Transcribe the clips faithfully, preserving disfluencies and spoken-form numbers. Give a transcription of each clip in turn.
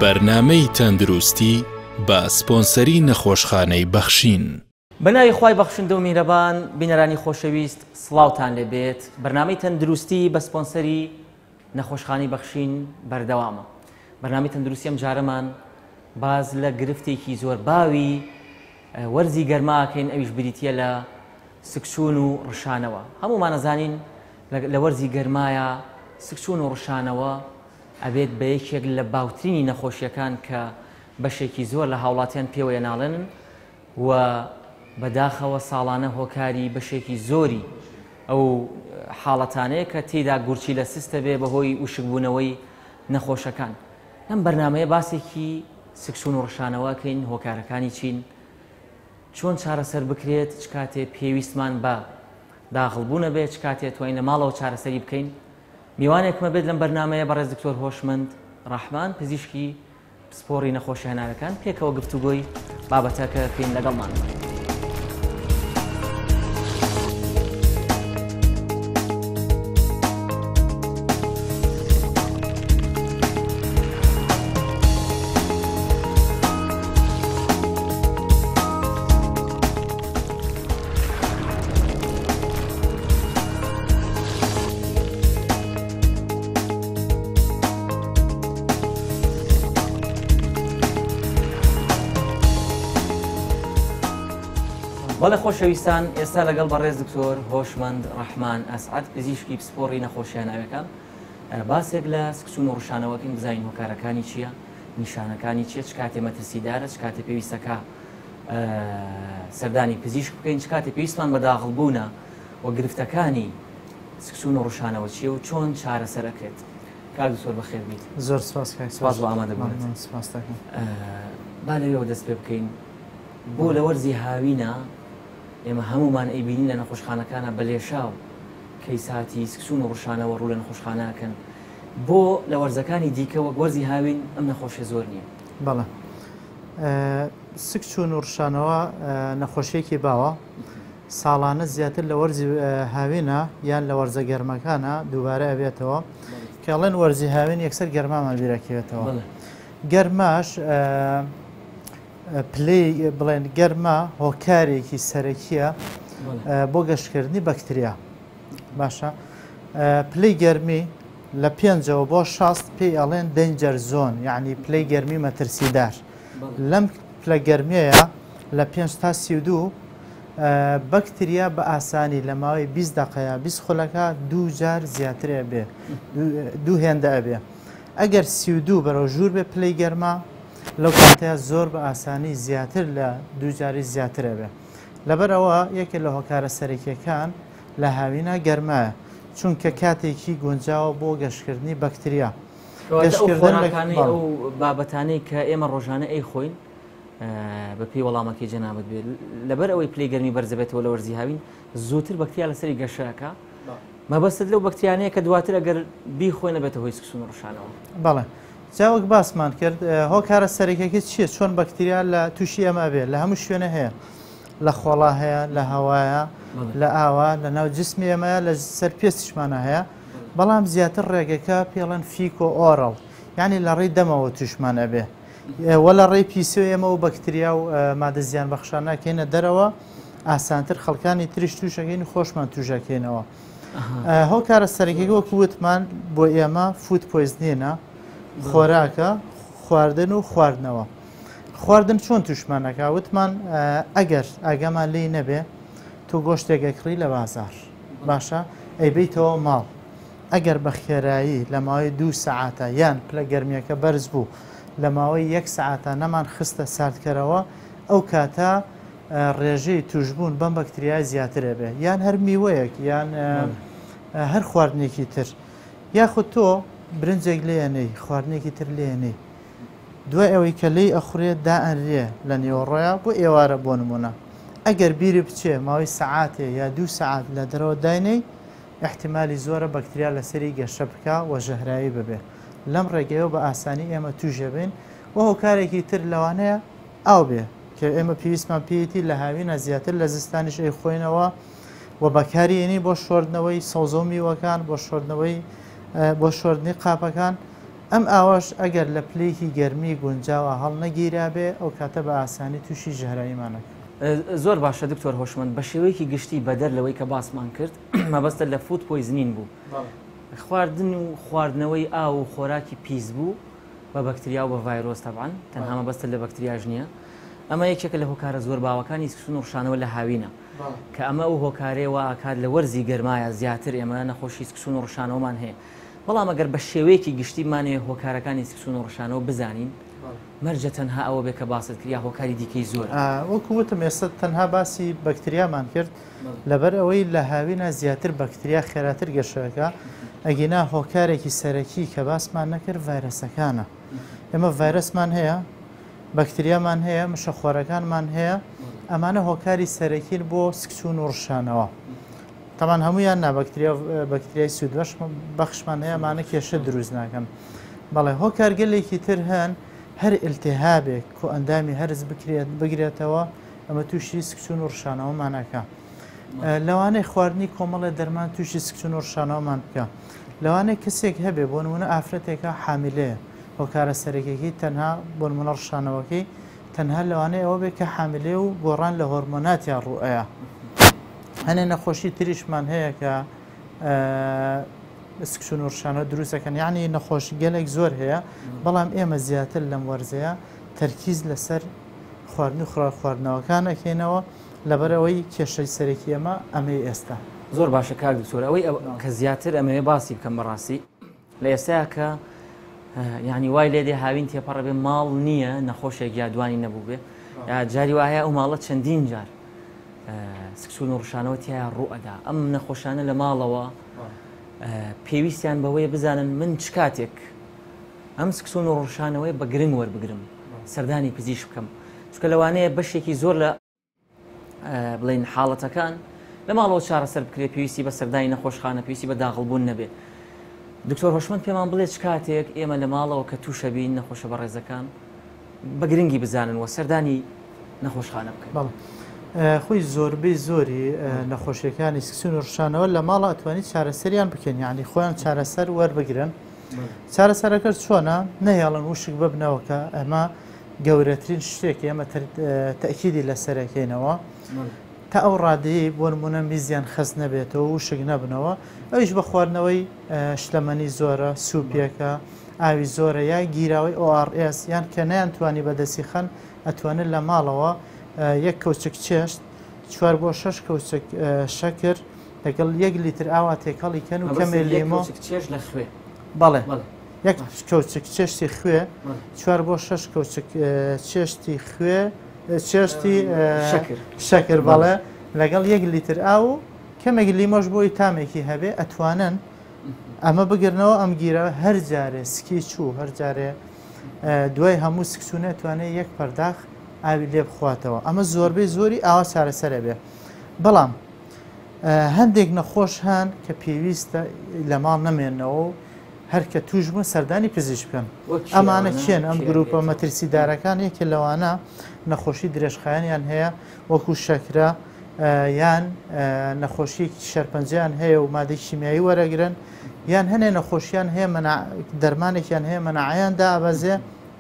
بەرنامەی تەندروستی بە سپۆنسەری نەخۆشخانەی بەخشین. بەناوی خوای بەخشندە و میهرەبان، بینەرانی خۆشەویست، سڵاوتان لێبێت. بەرنامەی تەندروستی بە سپۆنسەری نەخۆشخانەی بەخشین بەردەوامە. بەرنامەی تەندروستی ئەم جارەمان باز لە گرفتێکی زۆر باوی وەرزی گەرماکەین، ئەویش بریتیە لە سکسون و ڕشانەوە. هەموومان نەزانین لە وەرزی گەرمایە سکسون و ڕشانەوە ئەبێت بە یەکێک لە باوترینی نەخۆشیەکان کە بەشێکی زۆر لە هاوڵاتیان پێوە ناڵێن و بەداخەوە ساڵانە هۆکاری بەشێکی زۆری ئەو حاڵەتانەیە کە تێدا گورچی لە سستە بێ بەهۆی وشکبوونەوەی نەخۆشەکان. ئەم بەرنامەیە باسێکی سکسون و ڕشانەوەکەین، هۆکارەکانی چین، چۆن چارەسەر بکرێت، چ کاتێ پێویستمان بە داخڵبوونە بێت، چ کاتێ توانین لە ماڵەوە چارەسەری بکەین. میوانێکمە بێت لەم بەرنامەیە بەڕێز دکتۆر هۆشمەند ڕەحمان، پزیشکی سپۆڕی نەخۆشی هەنارەکان، پێکەوە گفتوگۆی بابەتەکە بکەین لەگەڵمان. بەڵێ خۆشەویستان، ئێستا لەگەڵ بەڕێز دکتۆر هۆشمەند ڕەحمان ئەسعەد، پزیشکی پسپۆڕی نەخۆشیە هەناویەکان، باسێک لە سکسون و ڕشانەوەکەین، بزانین هۆکارەکانی چییە، نیشانەکانی چییە، چ کاتێ مەترسیدارە، چ کاتێ پێویستەکە سەردانی پزیشک بکەین، چ کاتێ پێویستمان بە داخڵبوونە و گرفتەکانی سکسون و ڕشانەوە چییە و چۆن چارەسەرەکرێت. کاک دکتۆر بەخێر بیت. زۆر سپاس سپاس بۆ ئامادەبوونت. با لەوێەوە دەست پێ بکەین. بۆ لە وەرزی هاوینە ئێمە هەمومان ئەیبینین لە نەخۆشخانەکانە بەلێشاو کەیساتی سکسون و ڕشانەوە ڕوو لە نەخۆشخانەکەن. بۆ لە وەرزەکانی دیکە وەک وەرزی هاوین ئەم نەخۆشیە زۆر نییە. بەڵێ، سکسون و ڕشانەوە نەخۆشیەکی باوە، ساڵانە زیاتر لە وەرزی هاوینە یان لە وەرزە گەرمەکانە دووبارە ئەبێتەوە کە ئەڵێن وەرزی هاوین یەکسەر گەرمامان بیرەکەوێتەوە. گەرماش پلەی بڵێن گەرمە هۆکارێکی سەرەکیە بۆ گەشتکردنی بەکتریا. باشە، پلەی گەرمی لە پێنجەوە بۆ شەست پێی ئەڵێن دەنجەر زۆن، یعنی پلەی گەرمی مەترسیدار. لەم پلە گەرمیەیە لە پێنج تا سی و دوو بەکتریا بە ئاسانی لە ماوەی بیست دقەیە بیست خولەکە دوو جار زیاتر ئەبێ، دوو هێندە ئەبێ. ئەگەر سی و دوو بەرەو ژوور بێ پلەی گەرمە، لەو کاتەیە زۆر بە ئاسانی زیاتر لە دووجاری زیاتر ئەبێ. لەبەرەوە یەکێک لە هۆکارە سەرەکیەکان لە هاوینە گەرمایە، چونکە کاتێکی گونجاوە بۆ گەشتکردنی بەکتریا. ئەو بابەتانەی کە ئێمە ڕۆژانە ئەی خۆین بە پێی وەڵامەکەی جەنابەت بێت، لەبەر ئەوەی پلەی گەرمی بەرزەبێتەوە لە وەرزی هاوین زووتر بەکتریا لەسەری گەشەکە، مەبەستت لەو بەکتریانەیە کە دواتر ئەگەر بیخۆینە بێتە هۆی سکسون و ڕشانەوە. بەڵێ، جاوەک باسمان کرد هۆکارە سەرەکیەکە چییە؟ چۆن بەکتریا لە تووشی ئەمە بێت؟ لە هەموو شوێنە هەیە، لە خۆڵا هەیە، لە هەوایە، لە ئاوا، لە ناو جسمی ئێمەیە، لە سەر پێستیشمانە هەیە. بەڵام زیاتر ڕێگەکە پێڵەن فیکۆ ئۆڕڵ، یعنی لە ڕێی دەمەوە توشمان ئەبێ، وە لە ڕێی پیسۆ ئێمە و بەکتریا و مادە زیان بەخشان ناکەینە دەرەوە، ئاسانتر خەڵکانی تریش تووشەکەین و خۆشمان توژەکەینەوە. هۆکارە سەرەکیەکە وەکو وتمان بۆ ئێمە فود پۆیزنینە، خۆراکە، خواردن و خواردنەوە. خواردن چۆن توشمانەکە؟ وتمان ئەگەر ئاگامان لێی نەبێ تۆ گۆشتێکەکڕی لە بازار، باشە، ئەیبیتەوە ماڵ، ئەگەر بە خێرایی لە ماوەی دوو سەعاتە یان پلە گەرمیەکە بەرز بوو لە ماوەی یەک سەعاتە نەمان خستە ساردکەرەوە، ئەو کاتە ڕێژەی توشبوون بەم بەکتریای زیاتر ئەبێ، یان هەر میوەیەک یان هەر خواردنێکی تر، یاخود تۆ برنجێک لێنەی خواردنێکی تر لێنەی، دوای ئەوەی کە لی ئەخورێت دائەنرێ لە نێوەڕۆیە بۆ ئێوارە بۆ نمونە، ئەگەر بیری بچێ ماوەی سەعاتێ یا دوو سەعات لە دەرەوە داینەی، احتیمالی زۆرە بەکتریا لەسەری گەشە بکە و ژەهرایی ببێ. لەم ڕێگەیەوە بە ئاسانی ئێمە توژە بین و هۆکارێکی تر لەوانەیە ئاو بێ کە ئێمە پێویستمان پێیەتی لە هاوینە زیاتر لە زستانیش ئەی خۆینەوە و بەکارێنی بۆ شۆردنەوەی سەوزە و میوەکان، بۆ شۆردنەوەی بۆ شۆردنی قاپەکان. ئەم ئاواش ئەگەر لە پلەیەکی گەرمی گونجاوە هەڵ نەگیرا بێ ئەو کاتە بە ئاسانی تووشی ژەهراییمانەکە. زۆر باشە دکتۆر هۆشمەند بە شێوەیەکی گشتی بەدەر لەوەی کە باسمان کرد مەبەستە لە فود پۆیزنین بوو خواردن و خواردنەوەی ئاو و خۆراکی پیس بوو بە بەکتریا و بە ڤایرۆس تەبعاً تەنها مەبەستە لە بەکتریاش نییە. ئەمە یەکێکە لە هۆکارە زۆر باوەکانی سکسون و ڕشانەوە لە هاوینە کە ئەمە ئەو هۆکارەوە ئاکات لە وەرزی گەرمایە زیاتر ئێمە نەخۆشی سکسون و ڕشانەوەمان هەیە. بەڵام ئەگەر بە شێوەیەکی گشتیمانێ هۆکارەکانی سکسون و ڕشانەوە بزانین مەرجە تەنها ئەوە بێ کە باست کرد یا هۆکاری دیکەی زۆر. وەکووتم ئێستا تەنها باسی بەکتریامان کرد لەبەر ئەوەی لە هاوینە زیاتر بەکتریا خێراتر گەشەکە ئەگینا هۆکارێکی سەرەکی کە باسمان نەکرد ڤایرەسەکانە. ئێمە ڤایرەسمان هەیە، بەکتریامان هەیە، مشەخۆرەکانمان هەیە، ئەمانە هۆکاری سەرەکین بۆ سکسون و ڕشانەوە. تەمان هەمویان نابکتریا بەکتریای سوود بەخشمان هەیە ئەمانە کێشە دروست ناکەن. بەڵێ هۆکارگەلێکی تر هەن هەر ئلتیهابێک کۆ ئەندامی هەرز بگرێتەوە ئەمە تووشی سکسون و ڕشانەوەمانەکە. لەوانەیە خواردنی کۆمەڵە دەرمان تووشی سکسون و ڕشانەوەمان بکە. لەوانەیە کەسێک هەبێ بۆ نمونە ئافرەتێکە حامیلەیە هۆکارە سەرەکیەکەی تەنها بۆ نمونە ڕشانەوەکەی تەنها لەوانەیە ئەوە بێت کە حاملێ و گۆڕان لە هۆرمۆناتیان ڕوئەیە. هەنێ نەخۆشی تریشمان هەیە کە سکسون و ڕشانە دروستەکەن یعنی نەخۆشی گەلێک زۆر هەیە بەڵام ئێمە زیاتر لەم وەرزەیە تەرکیز لەسەر خواردنی خوراک خواردنەوەکان ئەکەینەوە لەبەرەوەی کێشەی سەرەکی ئەمە ئەمەی ئێستا. زۆر باشە کاک دکتۆر ئەوەی کە زیاتر ئەمەوێ باسی بکەم بەڕاستی لە ئێستایا کە یعنی وای لێدێ هاوین تێپەڕە بێ ماڵ نییە نەخۆشێک یادوانی نەبوو بێ جاری وایە ئەو ماڵە چەندین جار سکسون و ڕشانەوە تایە ڕوئەدا ئەم نەخۆشانە لە ماڵەوە پێویستیان بەوەیە بزانن من چ کاتێک ئەم سکسون و ڕشانەوەی بە گرنگ وەربگرم سەردانی پزیش بکەم چکە لەوانەیە بەشێکی زۆر لە بڵین حاڵەتەکان لە ماڵەوە چارەسەر بکرێت پێویستی بە سەردانی نەخۆشخانە پێویستی بە داغڵبوون نەبێت. دکتۆر هۆشمەند پێمان بڵێت چ کاتێک ئێمە لە ماڵەوە کە تووشە بین نەخۆشە بە ڕێزەکان بە گرنگی بزانن و سەردانی نەخۆشخانە بکەن. خۆی زۆربەی زۆری نەخۆشیەکانی سکسون و ڕشانەوە لە ماڵە ئەتوانیت چارەسەریان بکەن یعنی خۆیان چارەسەر وەربگرن. چارەسەرەکە چۆنە نەهێڵن وشک ببنەوە کە ئەمە گەورەترین شتێکی ئەمە تەکیدی لەسەرەکەینەوە تا ئەو ڕادەیە بۆ نمونە میزیان خەست نەبێتەوە وشک نەبنەوە ئەویش بە خواردنەوەی شلەمەنی زۆرە سوپیەکە ئاوی زۆرە یا گیراوی ئۆ ئاڕ ئێس یان کە نەیانتوانی بەدەستی خەن ئەتوانن لە ماڵەوە یەک کەوچک چێشت چوار بۆ شەش کەوچک شەکر لەگەڵ یەک لیتر ئاوا تێکەڵی کەن و کەمێ لیمۆ لە خوێ بەڵێ یەک کەوچک چێشتی خوێ چوار بۆ شەش کەوچک چێشتی خوێ چێشتی شەکر بەڵێ لەگەڵ یەک لیتر ئاو و کەمێک لیمۆش بۆی تامێکی هەبێ ئەتوانن ئەمە بگرنەوە ئەم گیرە هەر جارێ سکی چوو هەر جارێ دوای هەموو سکسونە توانێت یەک پەرداخ ئاوی لێ بخواتەوە ئەمە زۆربەی زۆری ئاوا چارەسەرە بێ. بەڵام هەندێک نەخۆش هەن کە پێویستە لە ماڵ نەمێنەوە و هەرکە توژمە سەردانی پزیش بکەن ئەمانە چێن ئەم گروپە مەترسیدارەکان یەکێ لەوانە نەخۆشی درێژخایانیان هەیە وەکو شەکرە یان نەخۆشی شەرپەنجیان هەیە و مادەی شیمیایی وەرەگرن یان هەنێ نەخۆشیان هەیە دەرمانێکیان هەیە مەناعەیان دابەزێ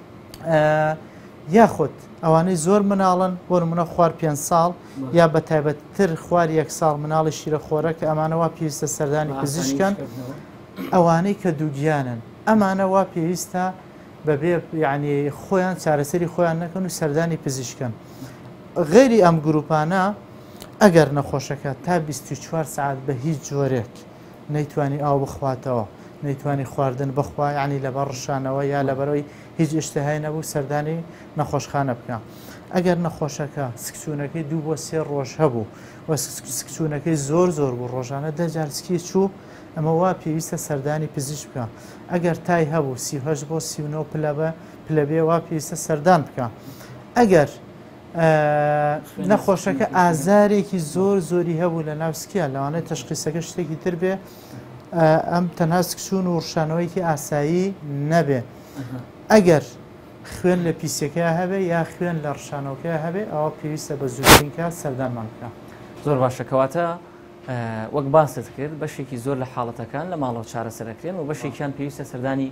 یاخود ئەوانەی زۆر مناڵن بۆ نمونە خوار پێنج ساڵ یا بە تایبەتتر خوار یەک ساڵ مناڵی شیرەخۆرە کە ئەمانەوە پێویستە سەردانی پزیشکن ئەوانەی کە دووگیانن ئەمانە وا پێویستە بەبێ یعنی خۆیان چارەسەری خۆیان نەکەن و سەردانی پزیشکن. غێری ئەم گروپانە ئەگەر نەخۆشەکە تا بیست و چوار سعات بە هیچ جۆرێک نەیتوانی ئاو بخواتەوە نەیتوانی خواردن بخوا یعنی لەبەر ڕشانەوە یا لەبەرەوەی هیچ ئشتهای نەبوو سەردانی نەخۆشخانە بکە. ئەگەر نەخۆشەکە سکسونەکەی دوو بۆ سێ ڕۆژ هەبوو و سکسونەکەی زۆر زۆر بوو ڕۆژانە دەجارسکی چوو ئەمە وا پێویستە سەردانی پزیش بکە. ئەگەر تای هەبوو سیهەش بۆ سیونۆ پلەبە پلەبێ وا پێویستە سەردان بکە. ئەگەر نەخۆشەکە ئازارێکی زۆر زۆری هەبوو لە ناوسکیە لەوانەیە تەشخیصەکە شتێکی تر بێ ئەم تەنها سکسون و ڕشانەوەیکی ئاسایی نەبێ. ئەگەر خوێن لە پیسەکەی هەبێ یا خوێن لە ڕشانەوەکەی هەبێ ئەوە پێویستە بە زووترینکە سەردانمان بکە. زۆر باشەکەواتە وەک باست کرد بەشێکی زۆر لە حاڵەتەکان لە ماڵەوە چارەسەرەکرێن و بەشێکیان پێویستە سەردانی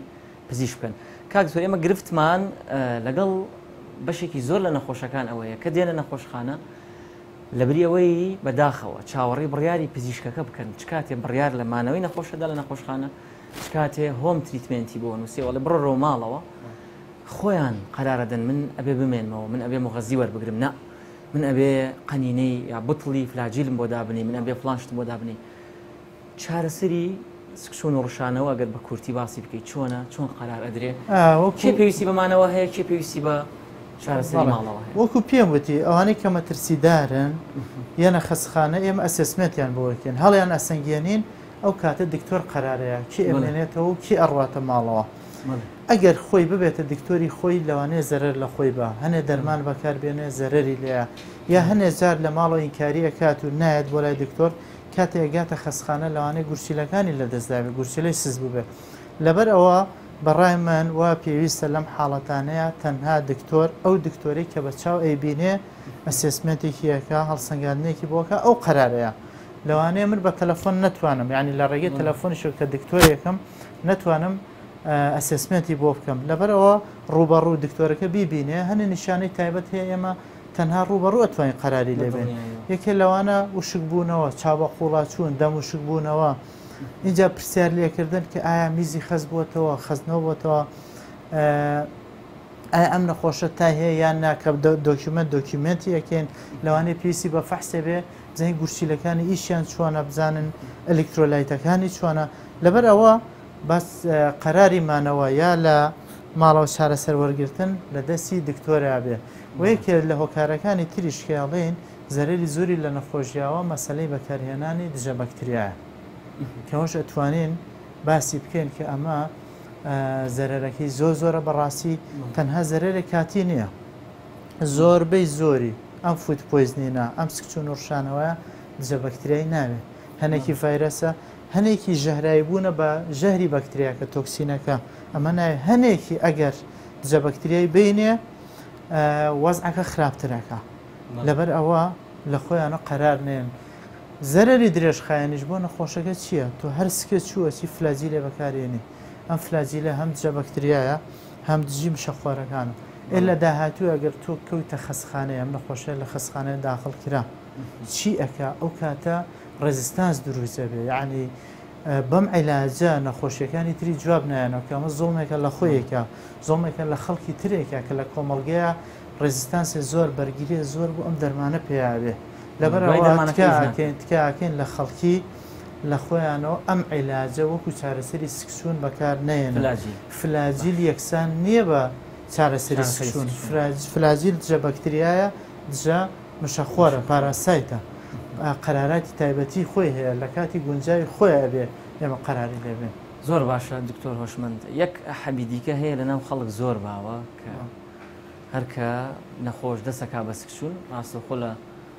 پزیش بکەن. کاک زۆر ئێمە گرفتمان لەگەڵ بەشێکی زۆر لە نەخۆشەکان ئەوەیە کە دێنە نەخۆشخانە لەبری ئەوەی بەداخەوە چاوەڕێی بڕیاری پزیشکەکە بکەن چ کاتێ بڕیار لە مانەوەی نەخۆشەدا لە نەخۆشخانە چ کاتێ هۆم تریتمنتی بۆ نووسێوە لە بڕۆ ماڵەوە خۆیان قەرارەدەن من ئەبێ بمێنمەوە من ئەبێ مغەزی وەربگرم نا من ئەبێ قەنینەی یا بوتڵی فلاجیلم بۆ دابنی من ئەبێ فلانشتم بۆ دابنی چارەسەری سکسۆن و ڕشانەوە ئەگەر بە کورتی باسی بکەیت چۆنە چۆن قەرار ئەدرێ کێ پێویستی بەمانەوە هەیە کێ پێویستی بە چارەسەری ماڵەوە هەیە. وەکو پێم وتی ئەوانەی کە مەترسیدارن یانە خەسخانە ئێمە ئەسسمنتیان بۆکەن هەڵیان ئەسەنگێنین ئەو کاتە دکتۆر قەرارەیە کی ئەمێنێتەوە و کی ئەڕاتە ماڵەوە. ئەگەر خۆی ببێتە دکتۆری خۆی لەوانەیە زەرەر لە خۆی بە هەنێ دەرمان بەکاربێنێ زەرەری لێە یا هەنێ جار لە ماڵەوە ئینکاریە کات و نایەت بۆ لای دکتۆر کاتێ ئەگاتە خەسخانە لەوانەیە گورچیلەکانی لە دەستداوێ گورچیلەی سز ببێ. لەبەر ئەوە بەڕای من وا پێویستە لەم حاڵەتانەیە تەنها دکتۆر ئەو دکتۆری کە بە چاو ئەیبینێ ئەسێسمنتێکیەکە هەڵسەنگاندنێکی بۆکە ئەو قەرارەیە. لەوانەیە من بە تەلەفۆن نتوانم یعنی لە ڕێگەی تەلەفۆنیش کە دکتۆرێکم نتوانم ئەسسمنتی بۆ بکەم لەبەرەوە ڕوبەڕوو دکتۆرەکە بیبینێ هەنێ نیشانەی تایبەت هەیە ئێمە تەنها ڕوبەڕوو ئەتوانین قەراری لێبێن. یەکێ لەوانە وشک بوونەوە چاوە قوڵا چوون دەم وشک بوونەوە اینجا پرسیار لێکردن کە ئایا میزی خەز بووەتەوە خەزنەوە بووەتەوە ئایا ئەم نەخۆشە تا هەیە یان ناکە دۆکیومنت دۆکیومنتی یەکەین لەوانەیە پێویستی بە فەحسێ بێ زەنگ گورچیلەکانی ئیشیان چۆنە بزانن ئەلکترۆلایتەکانی چۆنە. لەبەر ئەوە بەس قەراری مانەوە یا لە ماڵەوە چارەسەر وەرگرتن لە دەستی دکتۆرا بێ و یەکێ لە هۆکارەکانی تریشکیاڵێن زەرری زۆری لە نەخۆشیاوە مەسلەی بەکارهێنانی دژە بەکتریایە کەەوەش ئەتوانین باسی بکەین کە ئەمە زەرەرەکەی زۆر زۆرە بەڕاستی تەنها زەرەرێک کاتی نییە زۆربەی زۆری ئەم فوت پۆیزنینە ئەم سکچون و ڕشانەوەیە دژە بەکتریایی ناوێت هەنێکی ڤایرەسە هەنێکی ژەهرایی بوونە بە ژەهری بەکتریاکە تۆکسینەکە ئەمە ناوێت هەنێکی ئەگەر دژە بەکتریایی بینێ وەزعەکە خراپترەکە لەبەر ئەوە لە خۆیانە قەرار نێن. زەرەری درێژخایەنیش بۆ نەخۆشەکە چییە؟ تۆ هەر سکە چووەچی فلاجیلێ بەکارێنی ئەم فلاجیلە هەم دژە بەکتریایە هەم دژی مشەخۆرەکانە ئێ لە داهاتوو ئەگەر تۆ کەوتە خەسخانەیە ئەم نەخۆشە لە خەسخانەیە داخڵ کرا چی ئەکا ئەو کاتە ڕێزیستانس دروستە بێ یعنی بەم عیلاجە نەخۆشیەکانی تری جواب نایەنەوە کە ئەمە زۆڵمێکە لە خۆیەکە زۆڵمێکە لە خەڵکی ترێکە کە لە کۆمەڵگەیە ڕێزیستانسی زۆر بەرگیری زۆر بۆ ئەم دەرمانە پێیاوێ لەبەرکەین تکاکەین لە خەڵکی لە خۆیانەوە ئەم عیلاجە وەکو چارەسەری سکسون بەکار نێن فلاجیل یەکسان نییە بە چارەسەری سکسون فلاجیل دژە بەکتریایە دژە مشەخۆرە پاراسایتە قەراراتی تایبەتی خۆی هەیە لە کاتی گونجاوی خۆی ئەبێ ئێمە قەراری لێبێن. زۆر باشە دکتۆر هۆشمەند یەک حەبیدیکە هەیە لەناو خەڵک زۆر باوە کە هەرکە نەخۆش دەسەکا بە سکسون ڕاستەخۆ لە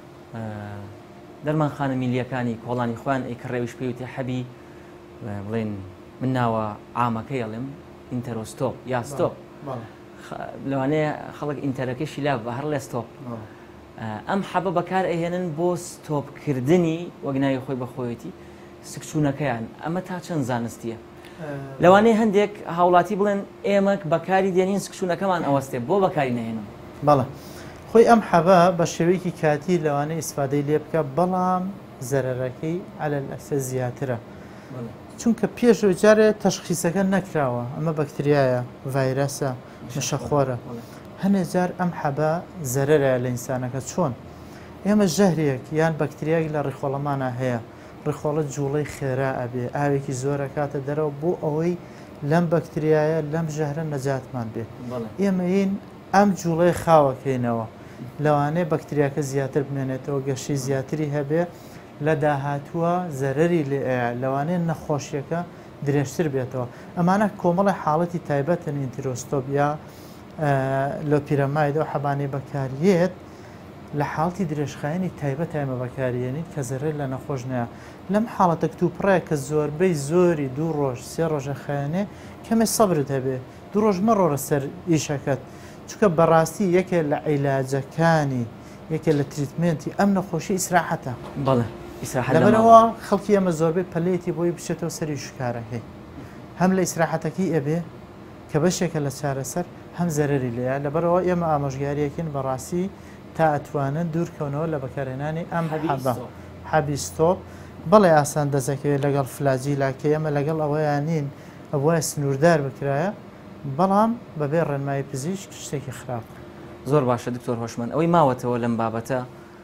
دەرمانخانە میلیەکانی کۆڵانی خوان ئەی کە ڕێویش پێوتێ حەبی بڵێن من ناوە عامەکەی ئەڵێم ئینتەرۆستۆپ یا ستۆپ لەوانەیە خەڵک ئینتەرەکەشی لا بە هەر لە ستۆپ ئەم حەبە بەکار ئەهێنن بۆ ستۆپکردنی وەگناوی خۆی بەخۆیەتی سکسونەکەیان ئەمە تا چەند زانستیە لەوانەیە هەندێک هاوڵاتی بڵێن ئێمە بەکاری دێنین سکسونەکەمان ئەوەستێ بۆ بەکاری نەهێنم. بەڵێ خۆی ئەم حەبە بە شێوەیەکی کاتی لەوانەیە ئیسفادەی لێ بکە بەڵام زەرەرەکەی عەلە ئەساس زیاترە چونکە پێشەوە جارێ تەشخیسەکە نەکراوە ئەمە بەکتریایە ڤایرەسە مشەخۆرە هەنێ جار ئەم حەبە زەرەرە لە ئینسانەکە چۆن ئێمە ژەهرێک یان بەکتریایەک لە ڕیخۆڵەمانە هەیە ڕیخۆڵە جوڵەی خێرا ئەبێ ئاوێکی زۆرە کاتە دەرەوە بۆ ئەوەی لەم بەکتریایە لەم ژەهرە نەجاتمان بێت ئێمە هین ئەم جوڵەی خاوەکەینەوە لەوانەیە بەکتریاکە زیاتر بمێنێتەوە گەشەی زیاتری هەبێ لە داهاتووە زەرەری لێ لەوانەیە نەخۆشیەکە درێژتر بێتەوە ئەمانە کۆمەڵی حاڵەتی تایبەتن ئینتیرۆستۆپ یا لۆپیرەمایدە و حەبانەی بەکارێت لە حاڵتی درێژخایەنی تایبەت ئێمە بەکارێنین کە زەرەر لە نەخۆش نەیە لەم حاڵەتە کتوپڕای کە زۆربەی زۆری دوو ڕۆژ سێ ڕۆژە خایەنێ کەمێ سەبرت هەبێ دوو ڕۆژ مەڕۆرە سەر ئیشەکەت چونکە بەڕاستی یەکێ لە عیلاجەکانی یەکێ لە تریتمنتی ئەم نەخۆشی ئیسراحەتە بەڵێ لەبەرەوە خەڵکی ئەمە زۆربەی پەلەیەتی بۆی بچێتەوە سەری شکارەکەی هەم لە ئیسراحەتەکەی ئەبێ کە بەشێکە لە چارەسەر هەم زەرری لێە لەبەرەوە ئێمە ئامۆژگاریەکەین بەڕاستی تا ئەتوانن دوورکەونەوە لە بەکارهێنانی ئەم حەبە حەبیستۆپ بەڵێ ئاسان دەزەکەوێت لەگەڵ فلاجیلاکە ئێمە لەگەڵ ئەوەیان نین ئەوە سنووردار بکرایە بەڵام بەبێ ڕێنمایی پزیشک شتێکی خراپ. زۆر باشە دکتۆر هۆشمەند ئەوەی ماوەتەوە لەم بابەتە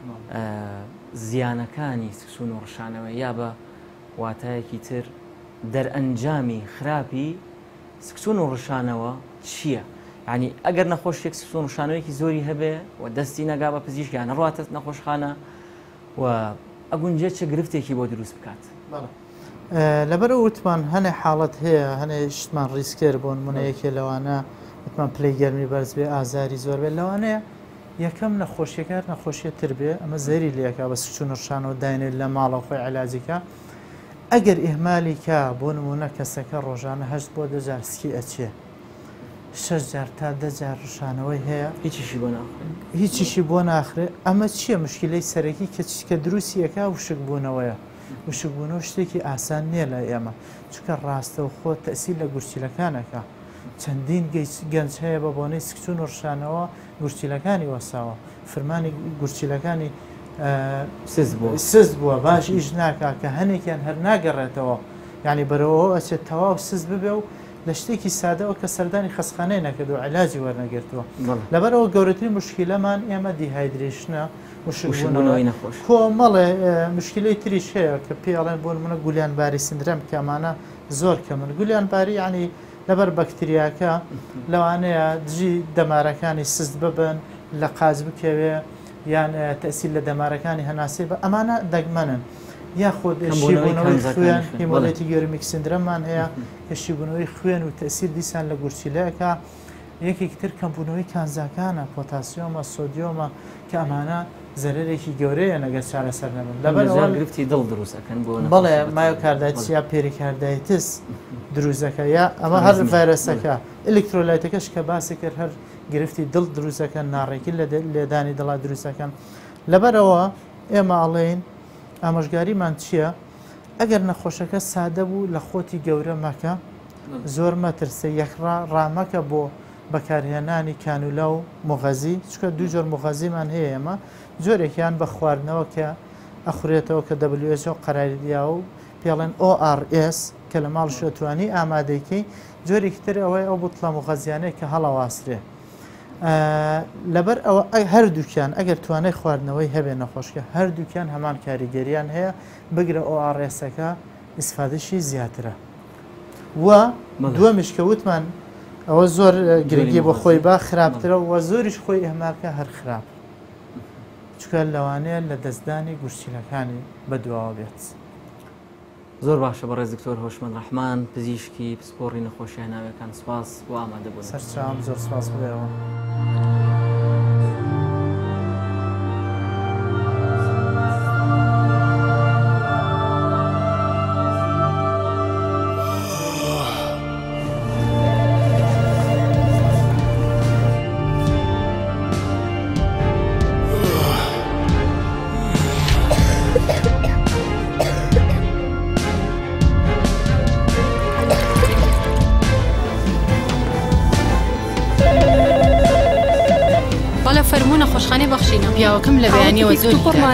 زیانەکانی سکسون و ڕشانەوە یا بە واتایەکی تر دەرئەنجامی خراپی سکسون و ڕشانەوە چییە؟ ینی ئەگەر نەخۆشیێک سکسون ڕشانەوەیەکی زۆری هەبێ و دەستی نەگا بە پزیشکیان ڕاتە نەخۆشخانە و ئەگونجێت چه گرفتێکی بۆ دروست بکات. لەبەر وتمان هەنێ حاڵەت هەیە هەنێ شتمان ڕیسکێر بۆن منەیەکێ لەوانە وتمان پلەی گەرمی بەرز بێ ئازاری زۆر بێت لەوانەیە یەکەم نەخۆشیەکە نەخۆشیە تر بێ ئەمە زەری لەکە بە سکسون ڕشانەوە داینێت لە ماڵە خۆی علاجیکە ئەگەر ئیهمالی کە بۆ نمونە کەسەکە ڕۆژانە هەشت بۆ دەجار سکی ئەچێ شەش جار تا دەجار ڕشانەوەی هەیە هیچیشی بۆ ناخرێ هیچیشی بۆ ناخرێ ئەمە چییە مشکلەی سەرەکی کە چکە دروستیەکە وشک بوونەوەیە وشک بوونەوە شتێکی ئاسان نییە لە ئێمە چکە ڕاستە و خۆ تەسیل لە گورچیلەکانەکە چەندین گەنج هەیە بە بۆنەی سکسون و ڕشانەوە گورچیلەکانی وەساوە فرمانی گورچیلەکانی سز بووە باش ئیش ناکا کە هەنێکیان هەر ناگەڕێتەوە یعنی بەرەوە ئەچێت تەواو سز ببێ و لە شتێکی سادەوە کە سەردانی خەسخانەی نەکرد و علاجی وەرنەگرتووە لەبەرەوە گەورەترین مشکلەمان ئێمە دیهایدرێشنە وشکبوونەوەی نەخۆش کۆمەڵێ مشکلەی تریش هەیە کە پێڵێن بۆ منە گولیانباری سندرەم کە ئەمانە زۆر کە من گولیانباری ینی لەبەر بەکتریاکە لەوانەیە دژی دەمارەکانی سست ببن لە قاز بکەوێ یان تەسیل لە دەمارەکانی هەناسێ بە ئەمانە دەگمەنن یاخۆ شیبوونەوەی خوێن هیمۆڵێتی گەورمیک سندرەممان هەیە کە شیبوونەوەی خوێن و تەسیل دیسان لە گورچیلەکە یەکێک تر کەمبوونەوەی کانزاکانە پۆتاسیۆمە سۆدیۆمە کە ئەمانە زەرێکی گەورەیە نەگەر چارەسەر نەبن لەبەر گرفتی دڵ دروستەکەن بۆ بەڵێ مایۆکاردایتیس یا پێریکاردایتس دروستەکە یا ئەمە هەر ڤایرۆسەکە ئلکترۆلایتەکەش کە باسی کرد هەر گرفتی دڵ دروستەکەن ناڕێکی لە لێدانی دڵا دروستەکەن لەبەرەوە ئێمە ئەڵێین ئامۆژگاریمان چییە؟ ئەگەر نەخۆشەکە سادە بوو لە خۆتی گەورە مەکە زۆر مەترسە یەکڕا ڕامەکە بۆ بەکارهێنانی کانولا و مغەزی چکە دوو جۆر مغەزیمان هەیە ئێمە جۆرێکیان بە خواردنەوە کە ئەخورێتەوە کە دبلیو ئەچ ئۆ قەراردیا و پێڵێن ئۆ ئار ئێس کە لە ماڵ شێتوانی ئامادەیکەی جۆرێکی تر ئەوەی ئەو بوتڵە مغەزیانەیە کە هەڵەواسرێ لەبەر ئەوە هەردووکیان ئەگەر توانای خواردنەوەی هەبێ نەخۆشکە هەردووکیان هەمان کاریگەریان هەیە بگرە ئۆ ئار ئێسەکە ئیسفادەشی زیاترە و دووەمیش کە وتمان ئەوە زۆر گرنگی بۆ خۆی با خراپترە و زۆریش خۆی ئەماکە هەر خراپ چکە لەوانەیە لە دەستدانی گورچیلەکانی بەدواوە بێت. زۆر باشە بە ڕێز دکتۆر هۆشمەند ڕەحمان پزیشکی پسپۆڕی نەخۆشیە ناوەکان سپاس بۆ ئامادەبوون. سەرچاوم زۆر سپاس بێەوە. فەرموونە خۆشخانەی بەخشینە پیاوەکەم لە بەیانیەوە زۆر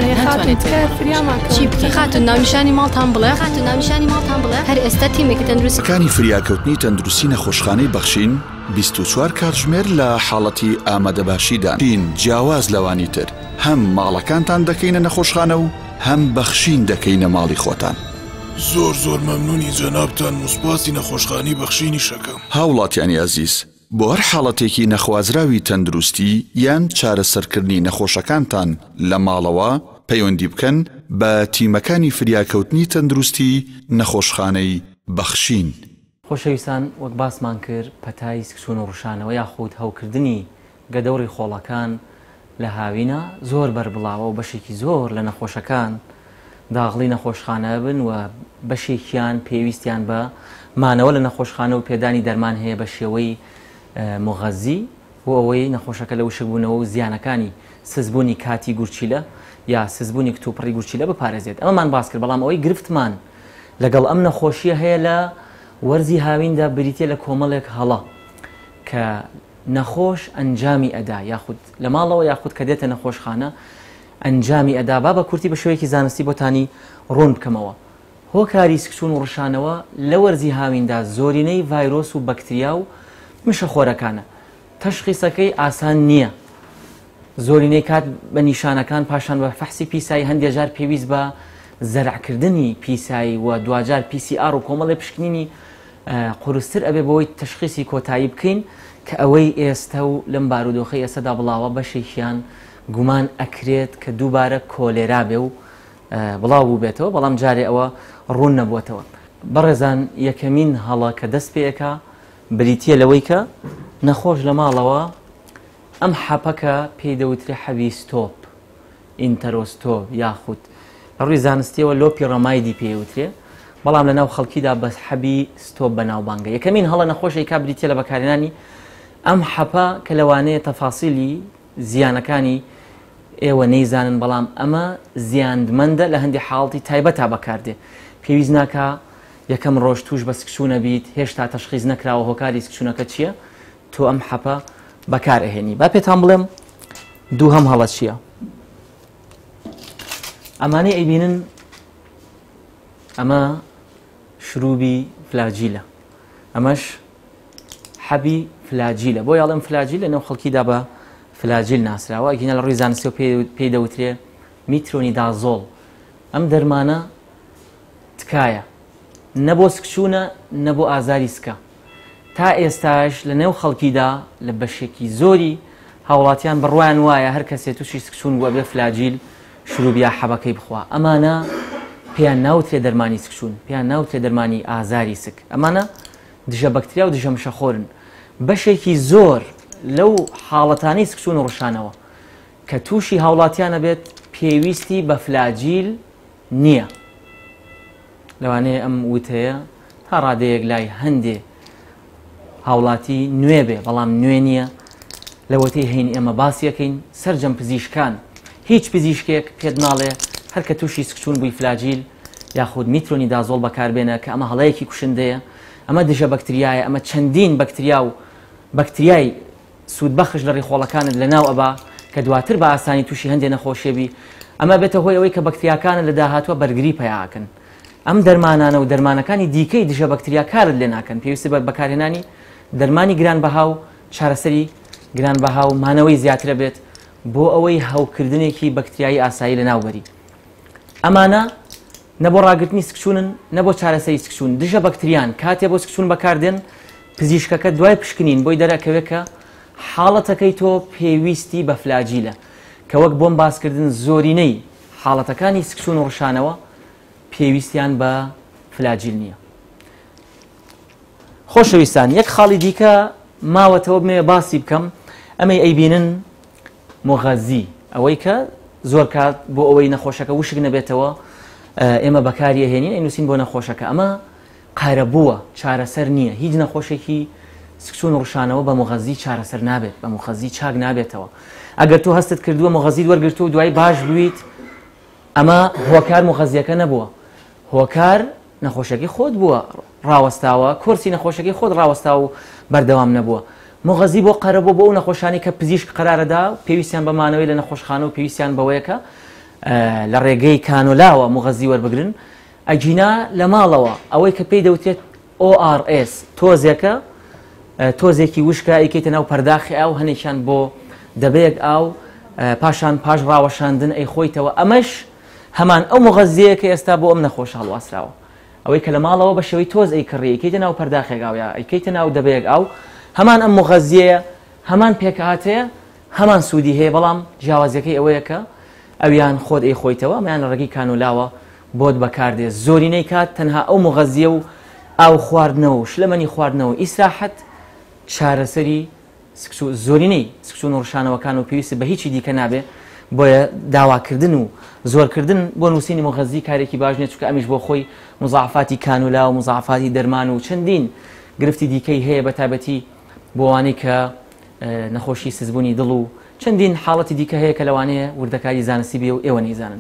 چی بکە خاتون ناونیشانی ماڵتان بڵێ خاتون ناونیشانی ماڵتان بڵێ هەر ئێستا تیمێکی تەندروستەکانی فریاکەوتنی تەندروستی نەخۆشخانەی بەخشین بیست و چوار کاتژمێر لە حاڵەتی ئامادەباشیدان چین جیاواز لەوانی تر هەم ماڵەکانتان دەکەینە نەخۆشخانە و هەم بەخشین دەکەینە ماڵی خۆتان. زۆر زۆر مەمنونی جەنابتان موسپاسی نەخۆشخانەی بەخشینی شەکەم. هاوڵاتیانی عەزیز بۆ هەر حاڵەتێکی نەخوازراوی تەندروستی یان چارەسەرکردنی نەخۆشەکانتان لە ماڵەوە پەیوەندی بکەن بە تیمەکانی فریاکەوتنی تەندروستی نەخۆشخانەی بەخشین. خۆشەویستان وەک باسمان کرد پەتای سکسون و ڕشانەوە یاخود هەوکردنی گەدەوڕی خۆڵەکان لە هاوینە زۆر بربڵاوە و بەشێکی زۆر لە نەخۆشەکان داغڵی نەخۆشخانە بن و بەشێکیان پێویستیان بە مانەوە لە نەخۆشخانە و پێدانی دەرمان هەیە بە شێوەی مغەزی و ئەوەی نەخۆشەکە لە وشکبوونەوە و زیانەکانی سزبوونی کاتی گورچیلە یا سزبوونی کتوپڕی گورچیلە بپارێزێت. ئەمەمان باس کرد بەڵام ئەوەی گرفتمان لەگەڵ ئەم نەخۆشیە هەیە لە وەرزی هاویندا بریتە لە کۆمەڵێک هەڵە کە نەخۆش ئەنجامی ئەدا یاخود لە ماڵەوە یاخود کە دێتە نەخۆشخانە ئەنجامی ئەدا با بە کورتی بە شوەیەکی زانستی بۆتانی ڕوون بکەمەوە. هۆکاری سکسون و ڕشانەوە لە وەرزی هاویندا زۆرینەی ڤایرۆس و بەکتریا و مشەخۆرەکانە. تەشخیسەکەی ئاسان نییە. زۆرینەی کات بە نیشانەکان پاشان بە فەحسی پیسایی هەندێک جار پێویست بە زەرعکردنی پیسایی و دوجار پی سی ئار و کۆمەڵی پشکنینی قورستر ئەبێ بۆی تەشخیسی کۆتایی بکەین کە ئەوەی ئێستا و لەم بارودۆخی ئێستادا بڵاوە بەشێکیان گومان ئەکرێت کە دووبارە کۆلێرا بێ و بڵاو بوو بێتەوە، بەڵام جارێ ئەوە ڕوون نەبووتەوە. بەڕێزان یەکەمین هەڵە کە دەست پێەکە بریتە لەوەی کە نەخۆش لە ماڵەوە ئەم حەپەکە پێی دەوترێ حەبی ستۆپ، ئینتەرۆستۆپ یاخود ڕووی زانستیەوە لۆپی ڕەمایدی پێوترێ، بەڵام لە ناو خەڵکیدا بە حەبی ستۆپ بەناوبانگە. یەکەمین هەڵە نەخۆشی کا بریتە لە بەکارهێنانی ئەم حەپە کە لەوانەیە تەفاسیلی زیانەکانی ئێوە نەیزانن، بەڵام ئەمە زیاندمەندە لە هەندی حاڵتی تایبەتا بەکاردێ. پێویست ناکە یەکەم ڕۆژ توش بە سکسونە بیت، هێشتا تەشخیص نەکراوە هۆکاری سکسونەکە چییە، تۆ ئەم حەپە بەکار ئەهێنی. با پێتان بڵێم دوو هەم هەڵە چییە. ئەمانەی ئەیبینن ئەمە شروبی فلاجیلە، ئەمەش حەبی فلاجیلە. بۆ یاڵم فلاجیل لە نێو خەڵکیدا بە فلاجیل ناسراوە، ئەگەنە لە ڕووی زانستیەوە پێی دەوترێ میترۆنیدازۆڵ. ئەم دەرمانە تکایە نەبۆ سکچوونە نەبۆ ئازاری سکە. تا ئێستاش لە نێو خەڵکیدا لە بەشێکی زۆری هاوڵاتیان بڕوایان وایە هەر کەسێ تووشی سکچوون بووە بێ فلاجیل شروبیا حەبەکەی بخوا. ئەمانە پێیان ناوترێ دەرمانی سکچوون، پێیان ناوترێ دەرمانی ئازاری سک. ئەمانە دژە بەکتریا و دژە مشەخۆرن. بەشێکی زۆر لەو حاڵەتانەی سکچوون و ڕشانەوە کە تووشی هاوڵاتیانە بێت پێویستی بە فلاجیل نییە. لەوانەیە ئەم وتەیە تا ڕادەیەک لای هەندێ هاوڵاتی نوێ بێ، بەڵام نوێ نییە. لەوەتەی هەین ئێمە باسیەکەین سەرجەم پزیشکان هیچ پزیشکێک پێت ناڵێ هەر کە تووشی سکچوون بووی فلاجیل یاخود میترۆنیدازۆڵ بەکاربێنە کە ئەمە هەڵەیەکی کوشندەیە، ئەمە دژە بەکتریایە، ئەمە چەندین بەکتریا و بەکتریای سوودبەخش لە ڕێخۆڵەکانت لە ناو ئەبا کە دواتر بە ئاسانی تووشی هەندێک نەخۆشیێبی. ئەمە بێتە هۆی ئەوەی کە بەکتریاکانە لە داهاتوە بەرگری پێیاکەن. ئەم دەرمانانە و دەرمانەکانی دیکەی دژە بەکتریا کارت لێ ناکەن، پێویستی بە بەکارهێنانی دەرمانی گرانبەها و چارەسەری گرانبەها و مانەوەی زیاترە بێت بۆ ئەوەی هەوکردنێکی بەکتریایی ئاسایی لە ناوبەری. ئەمانە نەبۆ ڕاگررتنی سکچوونن نەبۆ چارەسەری سکچوون، دژە بەکتریان کاتێ بۆ سکچوون بەکاردێن پزیشکەکە دوای پشکنین بۆی دەرەکەوێت کە حاڵەتەکەی تۆ پێویستی بە فلاجیلە، کە وەک بۆم باسکردن زۆرینەی حاڵەتەکانی سکچوون و ڕشانەوە پێویستیان بە فلاجیل نییە. خۆشەویستان، یەک خاڵی دیکە ماوەتەوە بمێ باسی بکەم، ئەمەی ئەیبینن مۆغەزی، ئەوەی کە زۆر کات بۆ ئەوەی نەخۆشەکە وشک نەبێتەوە ئێمە بەکاری ئەهێنین ئەینووسین بۆ نەخۆشەکە. ئەمە قارەبووە، چارەسەر نییە. هیچ نەخۆشێکی سکچوون و ڕشانەوە بە مۆغەزی چارەسەر نابێت، بە مۆغەزی چاک نابێتەوە. ئەگەر تۆ هەستت کردووە مۆغەزیت وەرگرتو و دوای باش بوویت، ئەمە هۆکار مۆغەزیەکە نەبووە، هۆکار نەخۆشەکەی خۆت بووە ڕاوەستاوە، کورسی نەخۆشەکەی خۆت ڕاوەستا و بەردەوام نەبووە. مۆغەزی بۆ قەرەبوو بۆ ئەو نەخۆشانی کە پزیشک قەرارەدا و پێویستیان بەمانەوەی لە نەخۆشخانە و پێویستیان بەوەیەکە لە ڕێگەی کانۆلاوە مۆغەزی وەربگرن. ئەجینا لە ماڵەوە ئەوەی کە پێی دەوترێت ئۆ ئار ئێس تۆزێکە، تۆزێکی وشکە ئەیکەیتە ناو پەرداخی ئاو، هەنێکیان بۆ دەبەیەک ئاو، پاشان پاش ڕاوەشاندن ئەی خۆیتەوە. ئەمەش هەمان ئەو مۆغەزیەیە کە ئێستا بۆ ئەم نەخۆش هەڵواسراوە، ئەوەی کە لە ماڵەوە بە شێوەی تۆز ئەیکڕی ئەیکەیتە ناو پەرداخێک ئاویا ئەیکەیتە ناو دەبەیەک ئاو، هەمان ئەم مۆغەزیەیە، هەمان پێکهاتەیە، هەمان سوودی هەیە، بەڵام جیاوازیەکەی ئەوەیە کە ئەویان خۆت ئەی خۆیتەوە، ئەمیان لە ڕێگەی کانۆلاوە بۆت بەکاردێت. زۆرینەی کات تەنها ئەو مۆغەزیە و ئاو خواردنەوە و شلەمەنی خواردنەوە ئیسراحەت چارەسەری زۆرینەی سکچوون و ڕشانەوەکان و پێویستی بە هیچی دیکە نابێ. بۆیە داواکردن و زۆرکردن بۆ نووسینی مۆغەزی کارێکی باش نیە، چونکە ئەمیش بۆ خۆی مزاعفاتی کانولا و مزاعفاتی دەرمان و چەندین گرفتی دیکەی هەیە، بە تایبەتی بۆ وانەی کە نەخۆشی سزبوونی دڵ و چەندین حاڵەتی دیکە هەیە کە لەوانەیە وردەکاری زانستی بێ و ئێوە نەیزانن.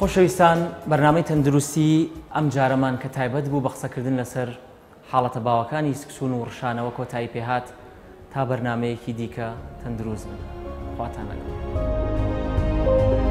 خۆشەویستان بەرنامەی تەندروستی ئەم جارەمان کە تایبەت بوو بە قسەکردن لەسەر حاڵەتە باوەکانی سکسون و ڕشانەوە کۆتایی پێهات تا بەرنمەیەکی دیکە تەندروست بن خواتان لەگەڵ.